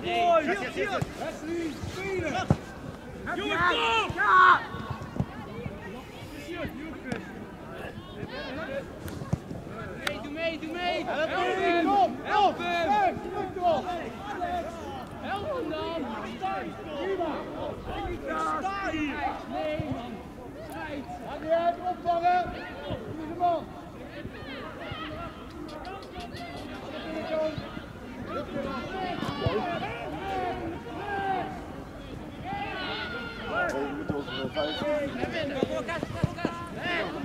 mooi! Hier! Wesley, spelen! Jongen, kom! Ja! Doe mee! Help hem! Help hem! Help hem dan! Sta hier! Nee man! Strijd! Ga die uit opvangen! Hier de man! We moeten ons 5.